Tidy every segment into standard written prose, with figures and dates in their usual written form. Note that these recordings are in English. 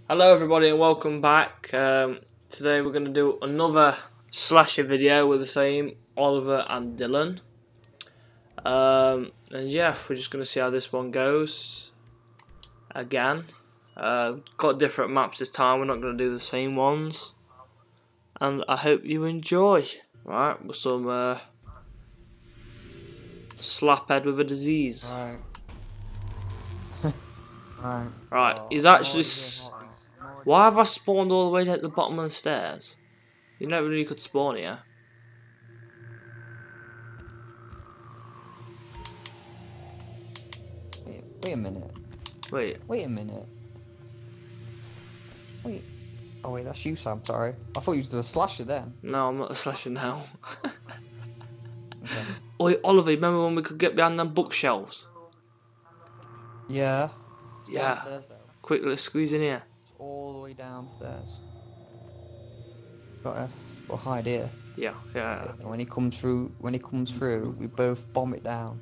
Hello everybody and welcome back. Today we're going to do another slasher video with the same Oliver and Dylan. And yeah, we're just going to see how this one goes. Again. Got different maps this time, we're not going to do the same ones. And I hope you enjoy. Right, with some slaphead with a disease. Right, he's actually... Why have I spawned all the way at the bottom of the stairs? You never knew you could spawn here. Wait a minute. Wait. Wait a minute. Wait. Oh wait, that's you, Sam. Sorry. I thought you were the slasher then. No, I'm not a slasher now. Okay. Oi, Oliver, remember when we could get behind them bookshelves? Yeah. It's Yeah. downstairs though. Quick, let's squeeze in here. It's all the way downstairs. Gotta hide here. Yeah. And when he comes through, we both bomb it down.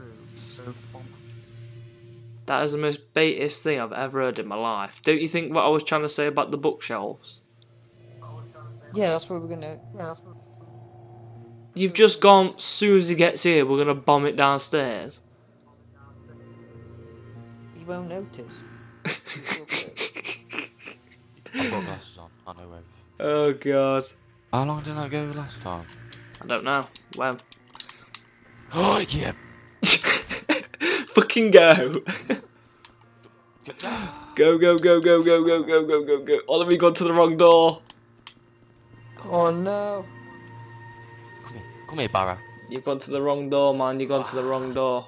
That is the most baitest thing I've ever heard in my life. Don't you think what I was trying to say about the bookshelves? Yeah, that's what we're gonna. You've just gone, as soon as he gets here, we're gonna bomb it downstairs. He won't notice. I've got glasses on, I know where. Oh god. How long did I go last time? I don't know. When? Oh yeah! Fucking go. Go. Oliver, you gone to the wrong door. Oh no! Come here, Barrow. You've gone to the wrong door, man. You've gone to the wrong door.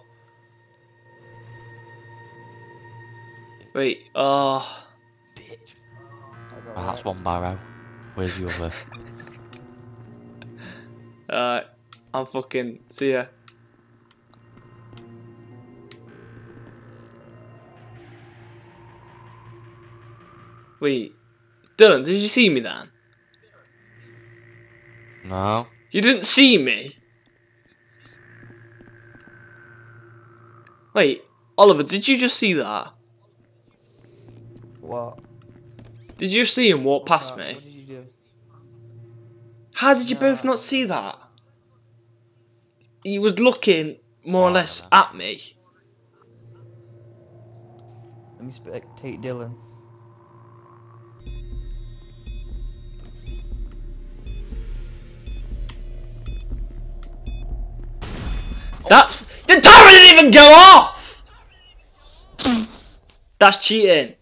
Wait, oh. Bitch. Well, that's one Barrow. Where's the other? I'm fucking. See ya. Wait, Dylan, did you see me then? No. You didn't see me? Wait, Oliver, did you just see that? What? Did you see him walk What's past that? me? What did you do? How did you No. both not see that? He was looking more or less no. at me. Let me spectate Dylan. That's the timer didn't even go off. That's cheating.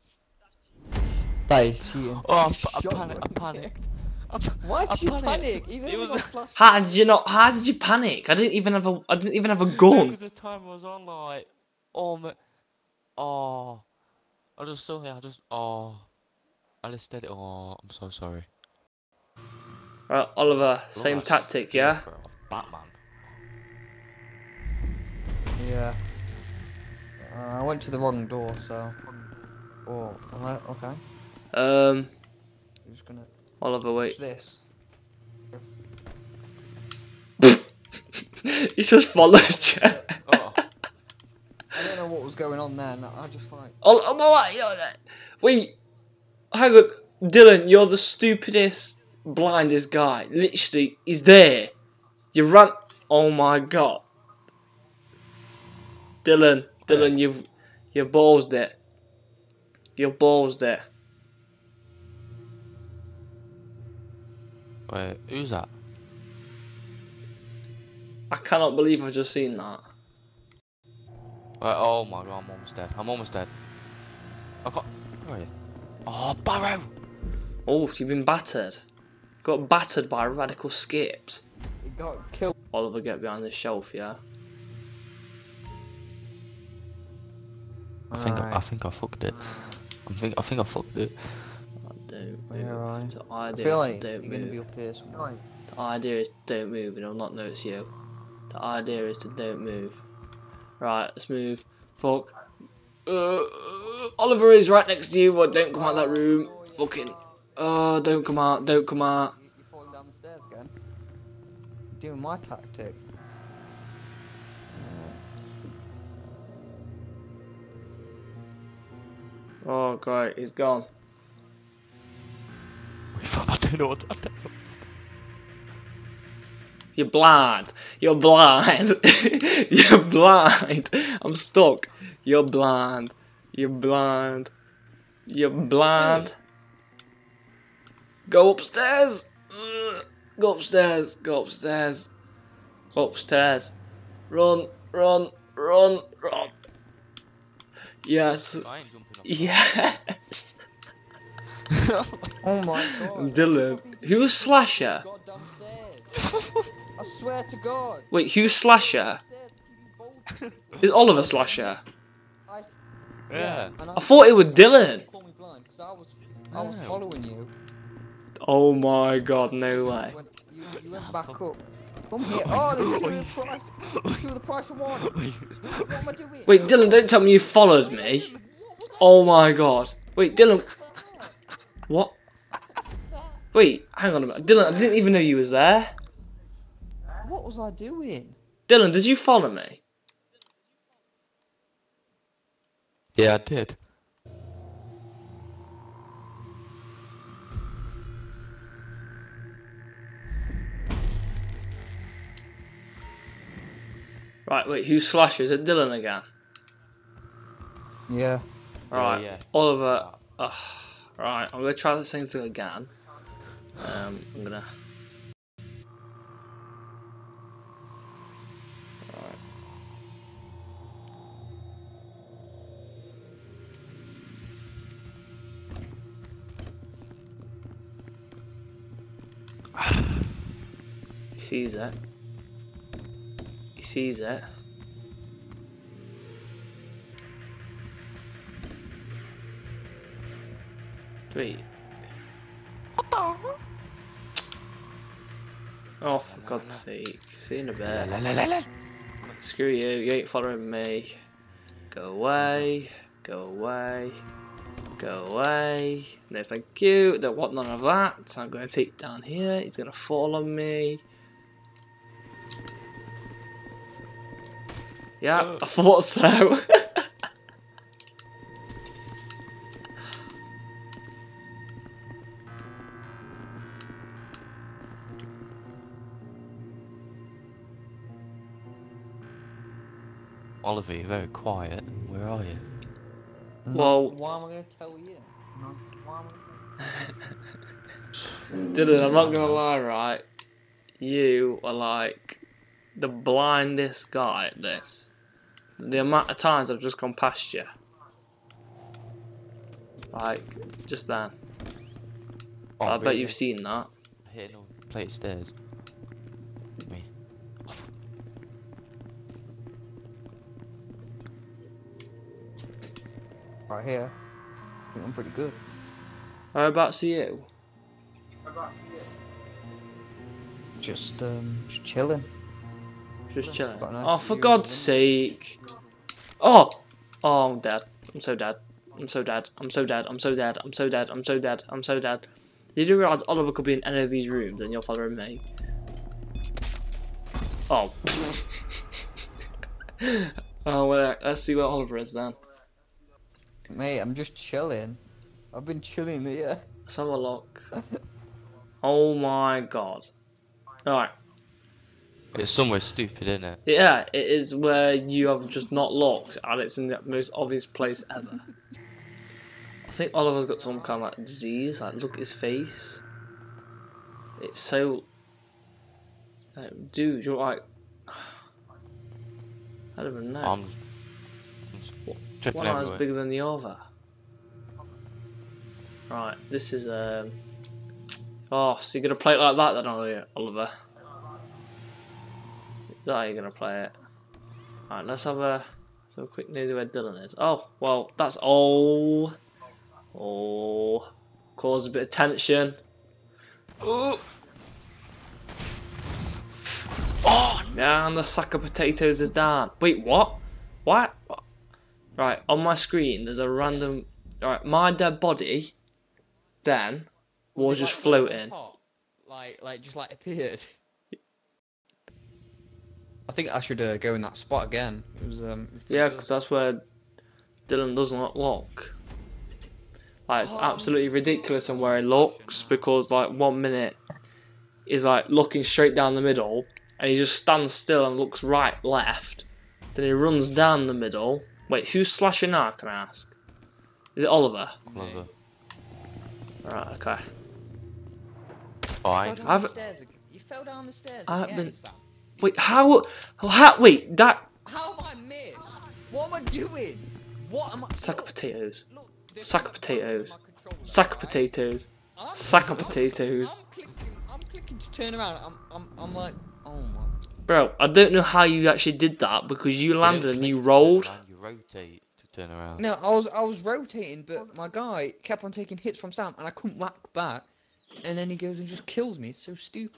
That is cheating. Oh, Shut I up. panicked. Why I did you panicked. panic? He's It only was- got flash. How did you not? How did you panic? I didn't even have a gun. Because the timer was on like, I just saw it, I just did it, I'm so sorry. Right, Oliver, same Look, tactic, that's yeah. bro. Batman. Yeah. I went to the wrong door, so. Oh, okay. I'm just gonna. Oliver, wait. What's this? He just followed you. Oh. I don't know what was going on there. I just like. Wait, hang on, Dylan, you're the stupidest, blindest guy. Literally, he's there. You ran. Oh my god, Dylan, you ballsed it. You ballsed it. Wait, who's that? I cannot believe I've just seen that. Wait, oh my god, I'm almost dead. I got. Where are you? Oh, Barrow! Oh, you've been battered. Got battered by radical skips. He got killed. Oliver, get behind this shelf, yeah. I think I fucked it. I think I fucked it. Don't Yeah, right. The I idea feel is like don't you're gonna move. be up here somewhere. The idea is don't move and I'll not notice you. The idea is to don't move. Right, let's move. Fuck. Oliver is right next to you, but don't come out that room. Fucking. Don't come out, don't come out. You're falling down the stairs again. Doing my tactic. Oh, great, he's gone. don't know what. You're blind. You're blind. You're blind. I'm stuck. You're blind. You're blind. You're blind. Go upstairs. Go upstairs. Go upstairs. Go upstairs. Run. Run. Run. Run. Yes. I ain't jumping up. Yes. Oh my god. Dylan. Who's Slasher? Goddamn stairs. I swear to God. Wait, who's Slasher? Is Oliver Slasher? Yeah. I thought it was Dylan. Call me blind because I was following you. Oh my god, no way. You went back up. Come here. Oh, there's two of the price. Two of the price for one. What am I doing? Wait, Dylan, don't tell me you followed me. Oh my god. Wait, Dylan. What? Wait, hang on a minute. Dylan, I didn't even know you was there. What was I doing? Dylan, did you follow me? Yeah, I did. Right, wait, who's Slasher? Is it Dylan again? Yeah. Right, Yeah. Oliver. Right, I'm gonna try the same thing again. I'm gonna. He sees it. He sees it. Wait. Oh, for God's sake. See you in a bit. Screw you, you ain't following me. Go away. Go away. Go away. No, thank you. Don't want none of that. So I'm going to take down here. He's going to fall on me. Yeah, I thought so. Oliver, you're very quiet. Where are you? Well, why am I going to tell you? Why am I Dylan, I'm not gonna lie, right? You are like the blindest guy at this. The amount of times I've just gone past you. Like, just then. Oh, I bet really? you've seen that. I hit no plate stairs. Me. right here? I think I'm pretty good. Whereabouts are you? Just chilling. Just chilling. Got a nice Oh, for view of God's the sake. Oh! Oh, I'm dead. I'm so dead. I'm so dead. I'm so dead. I'm so dead. I'm so dead. I'm so dead. I'm so dead. You do realise Oliver could be in any of these rooms and you're following me? Oh. Oh, well, let's see where Oliver is then. Mate, I'm just chilling. I've been chilling here. Let's have a look. Oh my god. Alright. It's somewhere stupid, isn't it? Yeah, it is where you have just not looked and it's in the most obvious place ever. I think Oliver's got some kind of like disease. Like, look at his face. It's so. Dude, you're like. I don't even know. I'm tripping One eye's everywhere. bigger than the other. Right, this is Oh, so you're gonna play it like that then, are you, Oliver? Is that how you're gonna play it? Alright, let's have a quick nosy where Dylan is. Oh, well, that's oh, cause a bit of tension. Oh, yeah, and the sack of potatoes is down. Wait, what? What? Right, on my screen there's a random. Alright, my dead body then was just floating. Like just like appeared. I think I should go in that spot again. It was Yeah, because that's where Dylan doesn't look. Like, it's absolutely ridiculous in where he looks, because like 1 minute he's like looking straight down the middle, and he just stands still and looks right, left. Then he runs down the middle. Wait, who's slashing now? Can I ask? Is it Oliver? Oliver. Right. Okay. Fine. You fell down the stairs I've again, been- Sam. Wait, how? Wait, that How have I missed? What am I doing? What am I? sack of Look, potatoes. look, there's Sack of something wrong with potatoes. my controller, Sack of right? potatoes. I'm- Sack of I'm- potatoes. I'm clicking to turn around. I'm like, oh my. Bro, I don't know how you actually did that, because you landed and you rolled. You rotate to turn around. No, I was rotating, but my guy kept on taking hits from Sam, and I couldn't whack back. And then he goes and just kills me. It's so stupid.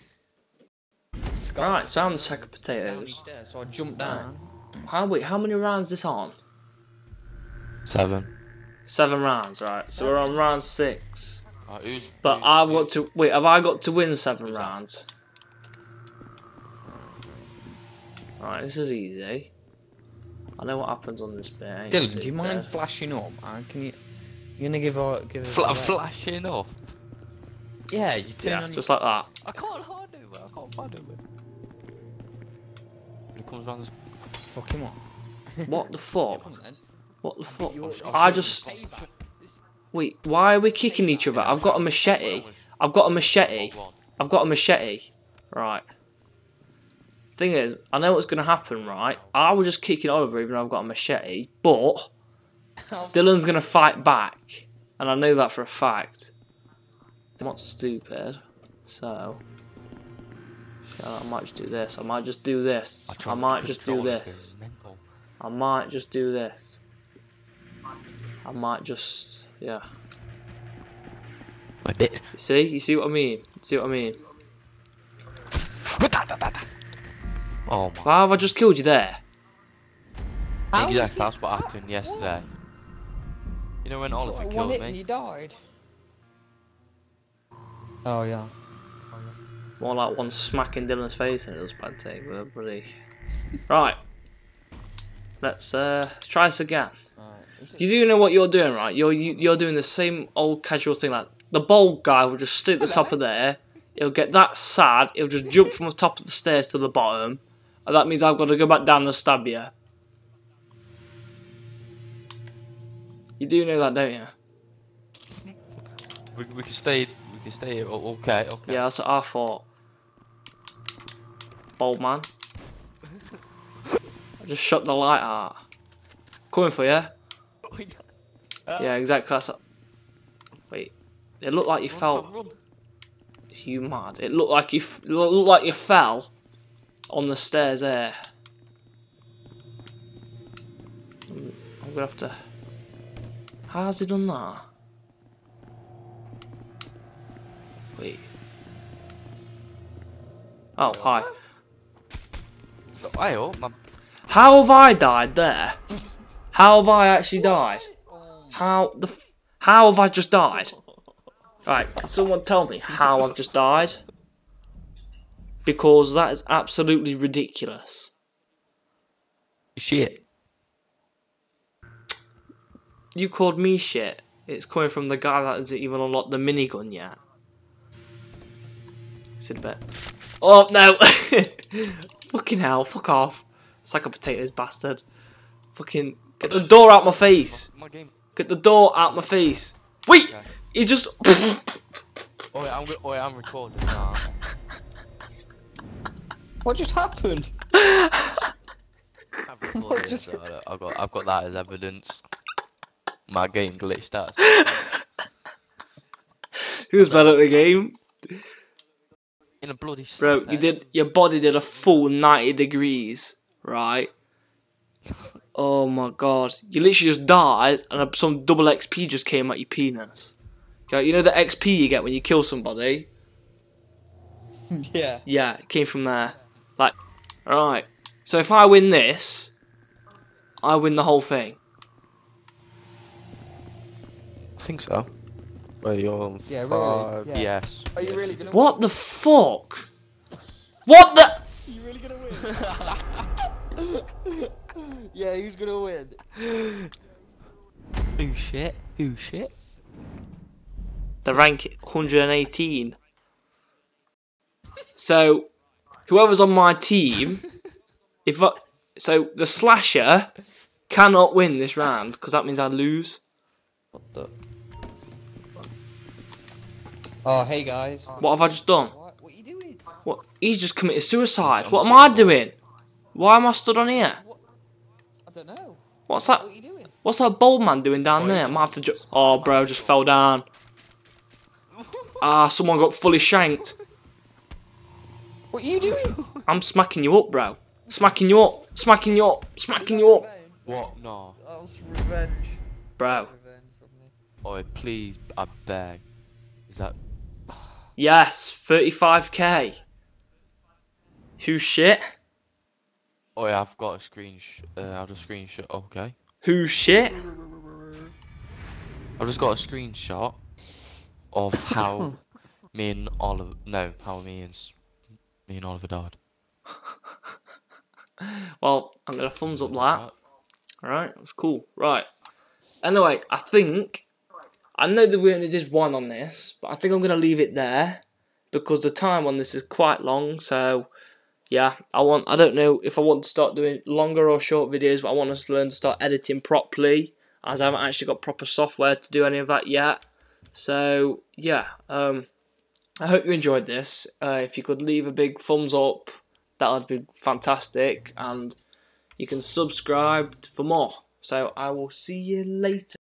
Right, so I'm the sack of Down potatoes. these stairs, so I jumped down. How many rounds is this on? 7. 7 rounds, right? So we're on round 6. Who's, But I've got to wait. Have I got to win 7 rounds? Right, this is easy. I know what happens on this bit. ain't Dylan, do you stupid. mind flashing up? Can you? You're gonna give us flashing off. Yeah, you turn Yeah, on. just like that. I can't hard do it. I can't find it. He comes around this. Fuck him up. What the fuck? Come on, then. What the fuck? You're- I just wait. Why are we kicking each other? I've got a machete. I've got a machete. I've got a machete. Right. Thing is, I know what's gonna happen, right? I was just kicking Oliver even though I've got a machete, but Dylan's gonna fight back, and I know that for a fact. I'm not stupid, so yeah, I might just do this. I might just do this. I might just do this. I might just do this. I might just, yeah. I did. You see what I mean? You see what I mean? Oh my. Why have I just killed you there? How is Exactly, he- that's what happened yesterday. You know when Took Oliver like one killed hit and me? you died. Oh yeah. More like one smacking Dylan's face and it was plenty. But really. Right. Let's try this again. Alright. You do know what you're doing, right? You're doing the same old casual thing. Like the bald guy will just stood at the top of there. He'll get that sad. He'll just jump from the top of the stairs to the bottom, and that means I've got to go back down and stab you. You do know that, don't you? We can stay. We can stay. Okay. Yeah, that's what I thought. Bald man. I just shut the light out. Coming for you. Yeah, exactly. That's a... Wait. It looked like you fell. Run. You mad? It looked like you fell on the stairs there. I'm gonna have to. How's he done that? Wait. Oh, hi. Hey, oh, my. How have I died there? How have I actually died? How have I just died? Right, can someone tell me how I've just died? Because that is absolutely ridiculous. Shit. You called me shit. It's coming from the guy that hasn't even unlocked the minigun yet. Sit a bit. Oh no! Fucking hell! Fuck off! Sack of potatoes, bastard! Fucking get the door out my face! My game. Get the door out my face! Wait! Okay. He just. I'm recording now. What just happened? I've recorded What it, just- so I've got that as evidence. My game glitched out. Who's better at the game? In a bloody Bro, your body did a full 90 degrees, right? Oh my god. You literally just died and some double XP just came out your penis. Okay, you know the XP you get when you kill somebody? Yeah. Yeah, it came from there. Like, alright. So if I win this, I win the whole thing. I think so. Well, you're on Yeah, really? 5. Yeah. Yes. Are you really gonna What the fuck? What the? Are you really gonna win? Yeah, who's gonna win? Oh shit. Who shit? The rank 118. So, whoever's on my team, so the slasher cannot win this round because that means I'd lose. What the? Oh, hey guys. What have I just done? What are you doing? What? He's just committed suicide. What am I doing? Why am I stood on here? What? I don't know. What's that? What are you doing? What's that bold man doing down there? I might have to. Oh, bro, just fell down. Ah, someone got fully shanked. What are you doing? I'm smacking you up, bro. Smacking you up. Smacking you up. Smacking you up. What? No. That's revenge. Bro. Revenge from me. Oh, please, I beg. Is that? Yes, 35k. Who shit? Oh yeah, I've got a I've just screenshot. Okay. Who shit? I've just got a screenshot of how me and Oliver. No, how me and Oliver died. Well, I'm gonna thumbs up that. Alright, that's cool. Right. Anyway, I know that we only did one on this, but I think I'm gonna leave it there because the time on this is quite long. So yeah, I don't know if I want to start doing longer or short videos, but I want us to learn to start editing properly, as I haven't actually got proper software to do any of that yet. So yeah, I hope you enjoyed this. If you could leave a big thumbs up, that would be fantastic, and you can subscribe for more. So I will see you later.